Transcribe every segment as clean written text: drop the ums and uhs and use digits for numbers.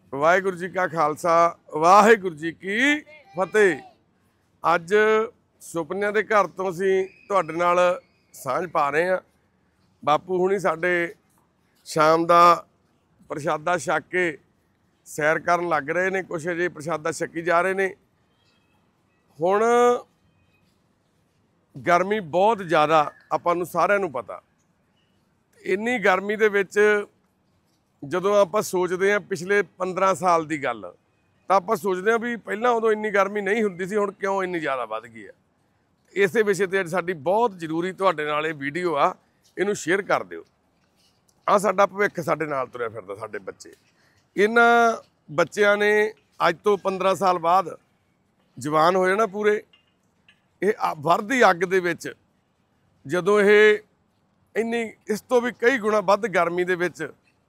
ਵਾਹਿਗੁਰੂ ਜੀ ਕਾ ਖਾਲਸਾ ਵਾਹਿਗੁਰੂ ਜੀ ਕੀ ਫਤਿਹ। ਅੱਜ ਸੁਪਨਿਆਂ ਦੇ ਘਰ ਤੋਂ ਅਸੀਂ ਤੁਹਾਡੇ ਨਾਲ ਸਾਂਝ ਪਾ ਰਹੇ ਹਾਂ। ਬਾਪੂ ਹੁਣੀ ਸਾਡੇ ਸ਼ਾਮ ਦਾ ਪ੍ਰਸ਼ਾਦਾ ਛਕ ਕੇ ਸੈਰ ਕਰਨ ਲੱਗ ਰਹੇ ਨੇ, ਕੁਛ ਅਜੇ ਪ੍ਰਸ਼ਾਦਾ ਛਕੀ ਜਾ ਰਹੇ ਨੇ। ਹੁਣ ਗਰਮੀ ਬਹੁਤ ਜ਼ਿਆਦਾ, ਆਪਾਂ ਨੂੰ ਸਾਰਿਆਂ ਨੂੰ ਪਤਾ। ਇੰਨੀ ਗਰਮੀ ਦੇ ਵਿੱਚ ਜਦੋਂ ਆਪਾਂ ਸੋਚਦੇ ਹਾਂ ਪਿਛਲੇ 15 ਸਾਲ ਦੀ ਗੱਲ, ਤਾਂ ਆਪਾਂ ਸੋਚਦੇ ਹਾਂ ਵੀ ਪਹਿਲਾਂ ਉਦੋਂ ਇੰਨੀ ਗਰਮੀ ਨਹੀਂ ਹੁੰਦੀ ਸੀ, ਹੁਣ ਕਿਉਂ ਇੰਨੀ ਜ਼ਿਆਦਾ ਵੱਧ ਗਈ ਹੈ। ਇਸੇ ਵਿਸ਼ੇ 'ਤੇ ਸਾਡੀ ਬਹੁਤ ਜ਼ਰੂਰੀ ਤੁਹਾਡੇ ਨਾਲ ਇਹ ਵੀਡੀਓ ਆ, ਇਹਨੂੰ ਸ਼ੇਅਰ ਕਰ ਦਿਓ। ਆਹ ਸਾਡਾ ਭਵਿੱਖ ਸਾਡੇ ਨਾਲ ਤੁਰਿਆ ਫਿਰਦਾ, ਸਾਡੇ ਬੱਚੇ। ਇਹਨਾਂ ਬੱਚਿਆਂ ਨੇ ਅੱਜ ਤੋਂ 15 ਸਾਲ ਬਾਅਦ ਜਵਾਨ ਹੋ ਜਾਣਾ ਪੂਰੇ। ਇਹ ਵਰਦੀ ਅੱਗ ਦੇ ਵਿੱਚ ਜਦੋਂ ਇਹ ਇੰਨੀ ਇਸ ਤੋਂ ਵੀ ਕਈ ਗੁਣਾ ਵੱਧ ਗਰਮੀ ਦੇ ਵਿੱਚ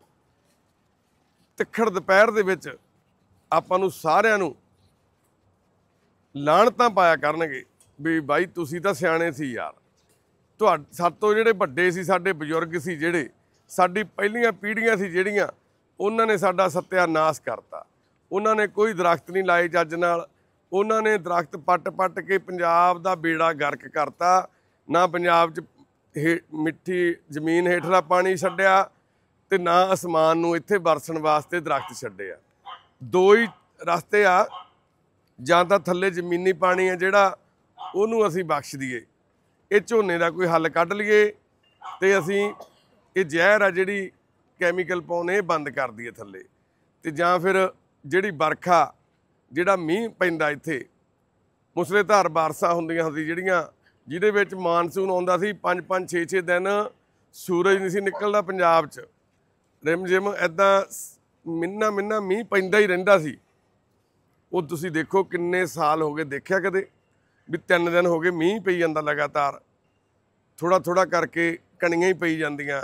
ਤਿੱਖੜ ਦੁਪਹਿਰ ਦੇ ਵਿੱਚ ਆਪਾਂ ਨੂੰ ਸਾਰਿਆਂ ਨੂੰ ਲਾਹਣਤਾਂ ਪਾਇਆ ਕਰਨਗੇ ਵੀ ਬਾਈ ਤੁਸੀਂ ਤਾਂ ਸਿਆਣੇ ਸੀ ਯਾਰ। ਸਾਡੇ ਤੋਂ ਜਿਹੜੇ ਵੱਡੇ ਸੀ, ਸਾਡੇ ਬਜ਼ੁਰਗ ਸੀ, ਜਿਹੜੇ ਸਾਡੀ ਪਹਿਲੀਆਂ ਪੀੜ੍ਹੀਆਂ ਸੀ ਜਿਹੜੀਆਂ, ਉਹਨਾਂ ਨੇ ਸਾਡਾ ਸੱਤਿਆਨਾਸ਼ ਕਰਤਾ। ਉਹਨਾਂ ਨੇ ਕੋਈ ਦਰਖਤ ਨਹੀਂ ਲਾਏ ਚੱਜ ਨਾਲ। ਉਹਨਾਂ ਨੇ ਦਰਖਤ ਪੱਟ ਕੇ ਪੰਜਾਬ ਦਾ ਬੇੜਾ ਗਰਕ ਕਰਤਾ। ਨਾ ਪੰਜਾਬ 'ਚ ਮਿੱਠੀ ਜ਼ਮੀਨ ਹੇਠਲਾ ਪਾਣੀ ਛੱਡਿਆ ਤੇ ਨਾ ਅਸਮਾਨ ਨੂੰ ਇੱਥੇ ਵਰਸਣ ਵਾਸਤੇ ਦਰਖਤ ਛੱਡੇ ਆ। ਦੋ ਹੀ ਰਸਤੇ ਆ, ਜਾਂ ਤਾਂ ਥੱਲੇ ਜ਼ਮੀਨੀ ਪਾਣੀ ਹੈ ਜਿਹੜਾ ਉਹਨੂੰ ਅਸੀਂ ਬਖਸ਼ ਦਈਏ, ਇਹ ਝੋਨੇ ਦਾ ਕੋਈ ਹੱਲ ਕੱਢ ਲਈਏ, ਤੇ ਅਸੀਂ ਇਹ ਜ਼ਹਿਰ ਆ ਜਿਹੜੀ ਕੈਮੀਕਲ ਪਾਉਣੇ ਇਹ ਬੰਦ ਕਰ ਦਈਏ ਥੱਲੇ। ਤੇ ਜਾਂ ਫਿਰ ਜਿਹੜੀ ਵਰਖਾ, ਜਿਹੜਾ ਮੀਂਹ ਪੈਂਦਾ ਇੱਥੇ, ਮੁਸਲੇਧਾਰ ਬਾਰਸ਼ਾਂ ਹੁੰਦੀਆਂ ਸੀ ਜਿਹੜੀਆਂ, ਜਿਹਦੇ ਵਿੱਚ ਮਾਨਸੂਨ ਆਉਂਦਾ ਸੀ 5-5 6-6 ਦਿਨ ਸੂਰਜ ਨਹੀਂ ਸੀ ਨਿਕਲਦਾ ਪੰਜਾਬ 'ਚ। ਰਿਮ ਜਿਮ ਇੱਦਾਂ ਮਿੰਨਾ ਮੀਂਹ ਪੈਂਦਾ ਹੀ ਰਹਿੰਦਾ ਸੀ। ਉਹ ਤੁਸੀਂ ਦੇਖੋ ਕਿੰਨੇ ਸਾਲ ਹੋ ਗਏ, ਦੇਖਿਆ ਕਦੇ ਵੀ 3 ਦਿਨ ਹੋ ਗਏ ਮੀਂਹ ਪਈ ਜਾਂਦਾ ਲਗਾਤਾਰ, ਥੋੜਾ ਕਰਕੇ ਕਣੀਆਂ ਹੀ ਪਈ ਜਾਂਦੀਆਂ।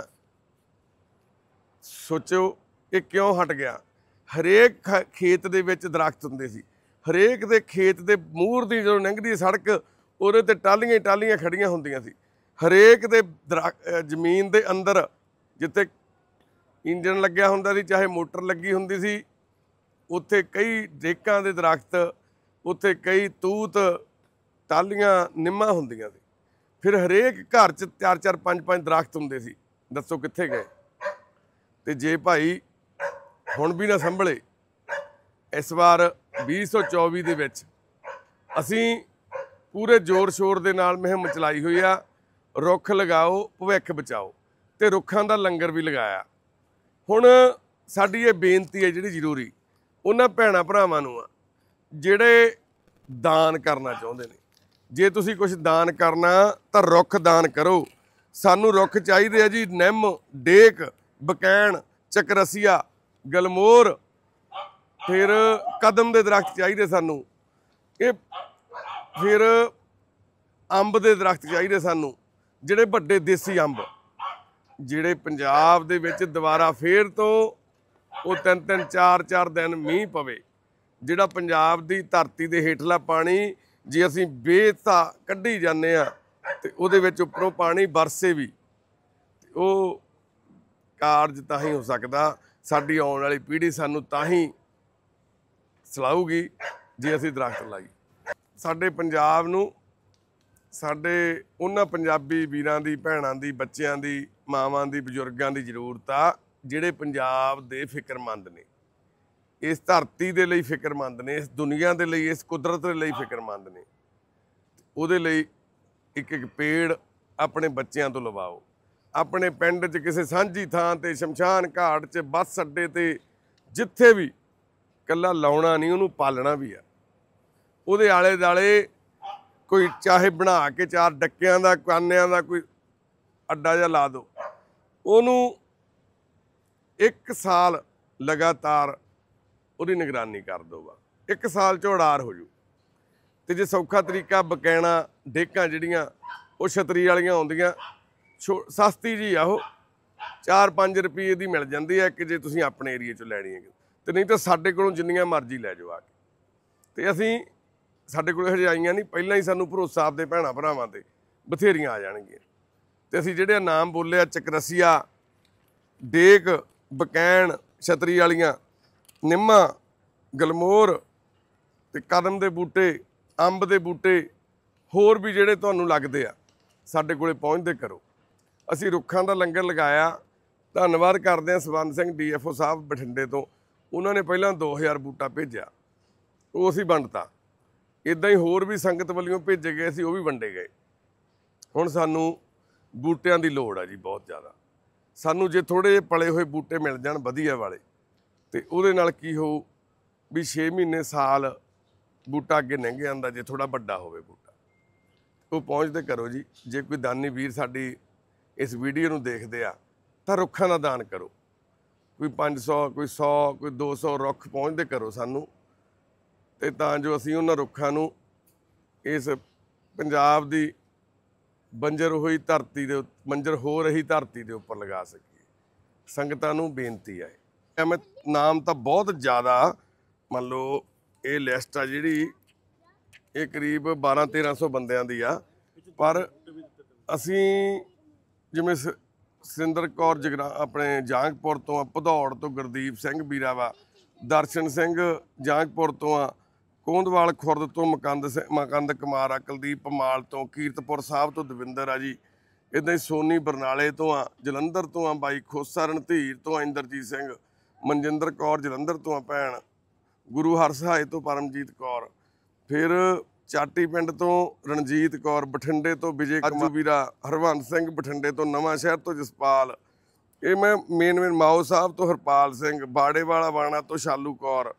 ਸੋਚੋ ਇਹ ਕਿਉਂ ਹਟ ਗਿਆ। ਹਰੇਕ ਖੇਤ ਦੇ ਵਿੱਚ ਦਰਖਤ ਹੁੰਦੇ ਸੀ, ਹਰੇਕ ਦੇ ਖੇਤ ਦੇ ਮੂਹਰ ਦੀ ਜਦੋਂ ਲੰਘਦੀ ਸੜਕ, ਉਹਦੇ ਤੇ ਟਾਹਲੀਆਂ ਖੜੀਆਂ ਹੁੰਦੀਆਂ ਸੀ। ਹਰੇਕ ਦੇ ਜ਼ਮੀਨ ਦੇ ਅੰਦਰ ਜਿੱਥੇ ਇੰਜਣ ਲੱਗਿਆ ਹੁੰਦਾ ਸੀ, ਚਾਹੇ ਮੋਟਰ ਲੱਗੀ ਹੁੰਦੀ ਸੀ, ਉੱਥੇ ਕਈ ਡੇਕਾਂ ਦੇ ਦਰਖਤ, ਉੱਥੇ ਕਈ ਤੂਤ, ਟਾਹਲੀਆਂ, ਨਿੰਮਾਂ ਹੁੰਦੀਆਂ ਸੀ। ਫਿਰ ਹਰੇਕ ਘਰ 'ਚ 4-4 5-5 ਦਰਖਤ ਹੁੰਦੇ ਸੀ। ਦੱਸੋ ਕਿੱਥੇ ਗਏ। ਤੇ ਜੇ ਭਾਈ ਹੁਣ ਵੀ ਨਾ ਸੰਭਲੇ, ਇਸ ਵਾਰ 2024 ਦੇ ਵਿੱਚ ਅਸੀਂ ਪੂਰੇ ਜ਼ੋਰ ਸ਼ੋਰ ਦੇ ਨਾਲ ਮੁਹਿੰਮ ਚਲਾਈ ਹੋਈ ਆ, ਰੁੱਖ ਲਗਾਓ ਭਵਿੱਖ ਬਚਾਓ, ਤੇ ਰੁੱਖਾਂ ਦਾ ਲੰਗਰ ਵੀ ਲਗਾਇਆ। ਹੁਣ ਸਾਡੀ ਇਹ ਬੇਨਤੀ ਹੈ ਜਿਹੜੀ ਜ਼ਰੂਰੀ, ਉਹਨਾਂ ਭੈਣਾਂ ਭਰਾਵਾਂ ਨੂੰ ਆ ਜਿਹੜੇ ਦਾਨ ਕਰਨਾ ਚਾਹੁੰਦੇ ਨੇ। ਜੇ ਤੁਸੀਂ ਕੁਝ ਦਾਨ ਕਰਨਾ ਤਾਂ ਰੁੱਖ ਦਾਨ ਕਰੋ। ਸਾਨੂੰ ਰੁੱਖ ਚਾਹੀਦੇ ਆ ਜੀ, ਨਿੰਮ, ਡੇਕ, ਬਕੈਣ, ਚਕਰਸੀਆ, ਗਲਮੋਰ, ਫਿਰ ਕਦਮ ਦੇ ਦਰਖਤ ਚਾਹੀਦੇ ਸਾਨੂੰ। ਇਹ ਫਿਰ ਅੰਬ ਦੇ ਦਰਖਤ ਚਾਹੀਦੇ ਸਾਨੂੰ, ਜਿਹੜੇ ਵੱਡੇ ਦੇਸੀ ਅੰਬ, ਜਿਹੜੇ ਪੰਜਾਬ ਦੇ ਵਿੱਚ ਦੁਬਾਰਾ ਫੇਰ ਤੋਂ ਉਹ 3-3 4-4 ਦਿਨ ਮੀਂਹ ਪਵੇ, ਜਿਹੜਾ ਪੰਜਾਬ ਦੀ ਧਰਤੀ ਦੇ ਹੇਠਲਾ ਪਾਣੀ ਜੇ ਅਸੀਂ ਬੇਤਾ ਕੱਢੀ ਜਾਂਦੇ ਆ ਤੇ ਉਹਦੇ ਵਿੱਚ ਉੱਪਰੋਂ ਪਾਣੀ ਵਰਸੇ ਵੀ, ਉਹ ਕਾਰਜ ਤਾਂ ਹੀ ਹੋ ਸਕਦਾ। ਸਾਡੀ ਆਉਣ ਵਾਲੀ ਪੀੜ੍ਹੀ ਸਾਨੂੰ ਤਾਂ ਹੀ ਸਲਾਹੂਗੀ ਜੇ ਅਸੀਂ ਦਰਖਤ ਲਾਈਏ। ਸਾਡੇ ਪੰਜਾਬ ਨੂੰ, ਸਾਡੇ ਉਹਨਾਂ ਪੰਜਾਬੀ ਵੀਰਾਂ ਦੀ, ਭੈਣਾਂ ਦੀ, ਬੱਚਿਆਂ ਦੀ, ਮਾਵਾਂ ਦੀ, ਬਜ਼ੁਰਗਾਂ ਦੀ ਜ਼ਰੂਰਤ ਆ ਜਿਹੜੇ ਪੰਜਾਬ ਦੇ ਫਿਕਰਮੰਦ ਨੇ, ਇਸ ਧਰਤੀ ਦੇ ਲਈ ਫਿਕਰਮੰਦ ਨੇ, ਇਸ ਦੁਨੀਆ ਦੇ ਲਈ, ਇਸ ਕੁਦਰਤ ਦੇ ਲਈ ਫਿਕਰਮੰਦ ਨੇ। ਉਹਦੇ ਲਈ ਇੱਕ ਪੇੜ ਆਪਣੇ ਬੱਚਿਆਂ ਤੋਂ ਲਵਾਓ। ਆਪਣੇ ਪਿੰਡ 'ਚ ਕਿਸੇ ਸਾਂਝੀ ਥਾਂ 'ਤੇ, ਸ਼ਮਸ਼ਾਨ ਘਾਟ 'ਚ, ਬੱਸ ਅੱਡੇ 'ਤੇ, ਜਿੱਥੇ ਵੀ, ਇਕੱਲਾ ਲਾਉਣਾ ਨਹੀਂ, ਉਹਨੂੰ ਪਾਲਣਾ ਵੀ ਆ। ਉਹਦੇ ਆਲੇ ਦੁਆਲੇ ਕੋਈ ਚਾਹੇ ਬਣਾ ਕੇ 4 ਡੱਕਿਆਂ ਦਾ, ਕਾਨਿਆਂ ਦਾ ਕੋਈ ਅੱਡਾ ਜਿਹਾ ਲਾ ਦਿਓ। ਉਹਨੂੰ 1 ਸਾਲ ਲਗਾਤਾਰ ਉਹਦੀ ਨਿਗਰਾਨੀ ਕਰ ਦਿਓ, 1 ਸਾਲ 'ਚ ਉਡਾਰ ਹੋ ਜੂ। ਤੇ ਜੇ ਸੌਖਾ ਤਰੀਕਾ, ਬਕੈਣਾ, ਡੇਕਾਂ ਜਿਹੜੀਆਂ ਉਹ ਛਤਰੀ ਵਾਲੀਆਂ ਆਉਂਦੀਆਂ, ਸਸਤੀ ਜੀ ਆ, ਉਹ 4-5 ਰੁਪਏ ਦੀ ਮਿਲ ਜਾਂਦੀ ਹੈ ਕਿ ਜੇ ਤੁਸੀਂ ਆਪਣੇ ਏਰੀਏ 'ਚੋਂ ਲੈਣੀ ਹੈ। ਤੇ ਨਹੀਂ ਤਾਂ ਸਾਡੇ ਕੋਲੋਂ ਜਿੰਨੀਆਂ ਮਰਜ਼ੀ ਲੈ ਜਾਓ ਆ ਕੇ। ਤੇ ਅਸੀਂ, ਸਾਡੇ ਕੋਲ ਹਜੇ ਆਈਆਂ ਨਹੀਂ, ਪਹਿਲਾਂ ਹੀ ਸਾਨੂੰ ਭਰੋਸਾ ਆਪਦੇ ਭੈਣਾਂ ਭਰਾਵਾਂ 'ਤੇ ਬਥੇਰੀਆਂ ਆ ਜਾਣਗੀਆਂ। ਤੇ ਅਸੀਂ ਜਿਹੜੇ ਨਾਮ ਬੋਲੇ ਆ, ਚਕਰਸੀਆ, ਡੇਕ, ਬਕੈਣ, ਛਤਰੀ ਵਾਲੀਆਂ, ਨਿੰਮਾਂ, ਗਲਮੋਰ ਤੇ ਕਦਮ ਦੇ ਬੂਟੇ, ਅੰਬ ਦੇ ਬੂਟੇ, ਹੋਰ ਵੀ ਜਿਹੜੇ ਤੁਹਾਨੂੰ ਲੱਗਦੇ ਆ ਸਾਡੇ ਕੋਲੇ ਪਹੁੰਚਦੇ ਕਰੋ। ਅਸੀਂ ਰੁੱਖਾਂ ਦਾ ਲੰਗਰ ਲਗਾਇਆ। ਧੰਨਵਾਦ ਕਰਦੇ ਹਾਂ ਸਵਰਨ ਸਿੰਘ DFO ਸਾਹਿਬ ਬਠਿੰਡੇ ਤੋਂ। ਉਹਨਾਂ ਨੇ ਪਹਿਲਾਂ 2000 ਬੂਟਾ ਭੇਜਿਆ, ਉਹ ਅਸੀਂ ਵੰਡਤਾ। ਇੱਦਾਂ ਹੀ ਹੋਰ ਵੀ ਸੰਗਤ ਵੱਲੋਂ ਭੇਜੇ ਗਏ ਸੀ, ਉਹ ਵੀ ਵੰਡੇ ਗਏ। ਹੁਣ ਸਾਨੂੰ ਬੂਟਿਆਂ ਦੀ ਲੋੜ ਆ ਜੀ, ਬਹੁਤ ਜ਼ਿਆਦਾ। ਸਾਨੂੰ ਜੇ ਥੋੜ੍ਹੇ ਜਿਹੇ ਪਲੇ ਹੋਏ ਬੂਟੇ ਮਿਲ ਜਾਣ ਵਧੀਆ ਵਾਲੇ, ਤੇ ਉਹਦੇ ਨਾਲ ਕੀ ਹੋਊ ਵੀ 6 ਮਹੀਨੇ ਸਾਲ ਬੂਟਾ ਅੱਗੇ ਲੰਘ ਜਾਂਦਾ ਜੇ ਥੋੜ੍ਹਾ ਵੱਡਾ ਹੋਵੇ ਬੂਟਾ। ਉਹ ਪਹੁੰਚਦੇ ਕਰੋ ਜੀ। ਜੇ ਕੋਈ ਦਾਨੀ ਵੀਰ ਸਾਡੀ ਇਸ ਵੀਡੀਓ ਨੂੰ ਦੇਖਦੇ ਆ ਤਾਂ ਰੁੱਖਾਂ ਦਾ ਦਾਨ ਕਰੋ। ਕੋਈ 500, ਕੋਈ 100, ਕੋਈ 200 ਰੁੱਖ ਪਹੁੰਚਦੇ ਕਰੋ ਸਾਨੂੰ, ਤੇ ਤਾਂ ਜੋ ਅਸੀਂ ਉਹਨਾਂ ਰੁੱਖਾਂ ਨੂੰ ਇਸ ਪੰਜਾਬ ਦੀ ਬੰਜਰ ਹੋਈ ਧਰਤੀ ਦੇ ਬੰਜਰ ਹੋ ਰਹੀ ਧਰਤੀ ਦੇ ਉੱਪਰ ਲਗਾ ਸਕੀਏ। ਸੰਗਤਾਂ ਨੂੰ ਬੇਨਤੀ ਹੈ, ਐਵੇਂ ਨਾਮ ਤਾਂ ਬਹੁਤ ਜ਼ਿਆਦਾ, ਮੰਨ ਲਓ ਇਹ ਲਿਸਟ ਆ ਜਿਹੜੀ ਇਹ ਕਰੀਬ 1200-1300 ਬੰਦਿਆਂ ਦੀ ਆ, ਪਰ ਅਸੀਂ ਜਿਵੇਂ ਸੁਰਿੰਦਰ ਕੌਰ ਆਪਣੇ ਜਾਂਗਪੁਰ ਤੋਂ ਆ, ਭਦੌੜ ਤੋਂ ਗੁਰਦੀਪ ਸਿੰਘ ਵੀਰਾ ਵਾ, ਦਰਸ਼ਨ ਸਿੰਘ ਜਾਂਗਪੁਰ ਤੋਂ ਆ, ਕੋਂਦਵਾਲ ਖੁਰਦ ਤੋਂ ਮਕੰਦ ਕੁਮਾਰ ਆ, ਕੁਲਦੀਪ ਪਮਾਲ ਤੋਂ, ਕੀਰਤਪੁਰ ਸਾਹਿਬ ਤੋਂ ਦਵਿੰਦਰ ਆ ਜੀ। ਇੱਦਾਂ ਹੀ ਸੋਨੀ ਬਰਨਾਲੇ ਤੋਂ ਆ, ਜਲੰਧਰ ਤੋਂ ਆ ਬਾਈ ਖੋਸਾ, ਰਣਧੀਰ ਤੋਂ ਆ ਇੰਦਰਜੀਤ ਸਿੰਘ, ਮਨਜਿੰਦਰ ਕੌਰ ਜਲੰਧਰ ਤੋਂ ਆ ਭੈਣ, ਗੁਰੂ ਹਰਸਹਾਏ ਤੋਂ ਪਰਮਜੀਤ ਕੌਰ, ਫਿਰ ਚਾਟੀ ਪਿੰਡ ਤੋਂ ਰਣਜੀਤ ਕੌਰ, ਬਠਿੰਡੇ ਤੋਂ ਵਿਜੇ ਕੁਮਾਰ ਵੀਰਾ, ਹਰਵੰਤ ਸਿੰਘ ਬਠਿੰਡੇ ਤੋਂ, ਨਵਾਂ ਸ਼ਹਿਰ ਤੋਂ ਜਸਪਾਲ, ਇਹ ਮੈਂ ਮੇਨ ਮਾਓ ਸਾਹਿਬ ਤੋਂ ਹਰਪਾਲ ਸਿੰਘ, ਬਾੜੇ ਵਾਲਾ ਬਾਣਾ ਤੋਂ ਸ਼ਾਲੂ ਕੌਰ,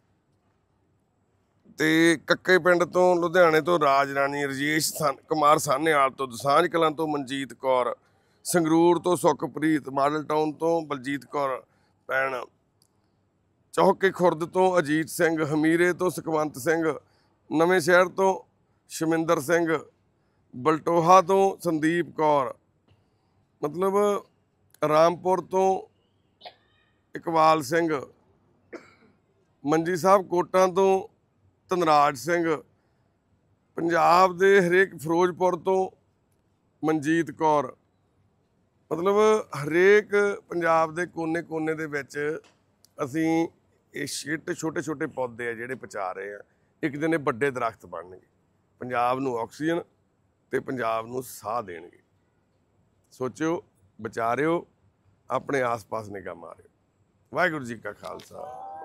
ਤੇ ਕੱਕੇ ਪਿੰਡ ਤੋਂ ਲੁਧਿਆਣੇ ਤੋਂ ਰਾਜ ਰਾਣੀ, ਰਜੇਸ਼ ਕੁਮਾਰ ਸਾਹਨੇਵਾਲ ਤੋਂ, ਦਸਾਂਝ ਕਲਾਂ ਤੋਂ ਮਨਜੀਤ ਕੌਰ, ਸੰਗਰੂਰ ਤੋਂ ਸੁਖਪ੍ਰੀਤ, ਮਾਡਲ ਟਾਊਨ ਤੋਂ ਬਲਜੀਤ ਕੌਰ ਭੈਣ, ਚੌਕੇ ਖੁਰਦ ਤੋਂ ਅਜੀਤ ਸਿੰਘ, ਹਮੀਰੇ ਤੋਂ ਸੁਖਵੰਤ ਸਿੰਘ, ਨਵੇਂ ਸ਼ਹਿਰ ਤੋਂ ਸ਼ਮਿੰਦਰ ਸਿੰਘ, ਬਲਟੋਹਾ ਤੋਂ ਸੰਦੀਪ ਕੌਰ, ਮਤਲਬ ਰਾਮਪੁਰ ਤੋਂ ਇਕਬਾਲ ਸਿੰਘ, ਮੰਜੀ ਸਾਹਿਬ ਕੋਟਾਂ ਤੋਂ ਧਨਰਾਜ ਸਿੰਘ, ਪੰਜਾਬ ਦੇ ਹਰੇਕ ਫਿਰੋਜ਼ਪੁਰ ਤੋਂ ਮਨਜੀਤ ਕੌਰ, ਮਤਲਬ ਹਰੇਕ ਪੰਜਾਬ ਦੇ ਕੋਨੇ ਦੇ ਵਿੱਚ ਅਸੀਂ ਇਹ ਛੋਟੇ ਛੋਟੇ ਪੌਦੇ ਆ ਜਿਹੜੇ ਪਹੁੰਚਾ ਰਹੇ ਆ। ਇੱਕ ਦਿਨ ਇਹ ਵੱਡੇ ਦਰਖਤ ਬਣਨਗੇ, ਪੰਜਾਬ ਨੂੰ ਆਕਸੀਜਨ ਤੇ ਪੰਜਾਬ ਨੂੰ ਸਾਹ ਦੇਣਗੇ। ਸੋਚਿਓ, ਵਿਚਾਰਿਓ, ਆਪਣੇ ਆਸ-ਪਾਸ ਨਿਗਾਹ ਮਾਰਿਓ। ਵਾਹਿਗੁਰੂ ਜੀ ਕਾ ਖਾਲਸਾ।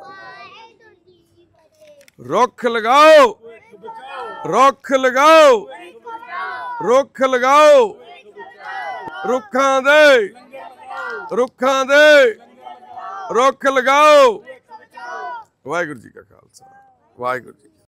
ਰੁੱਖ ਲਗਾਓ, ਰੁੱਖ ਲਗਾਓ, ਰੁੱਖ ਲਗਾਓ, ਰੁੱਖਾਂ ਦੇ ਰੁੱਖ ਲਗਾਓ। ਵਾਹਿਗੁਰੂ ਜੀ ਕਾ ਖਾਲਸਾ, ਵਾਹਿਗੁਰੂ ਜੀ।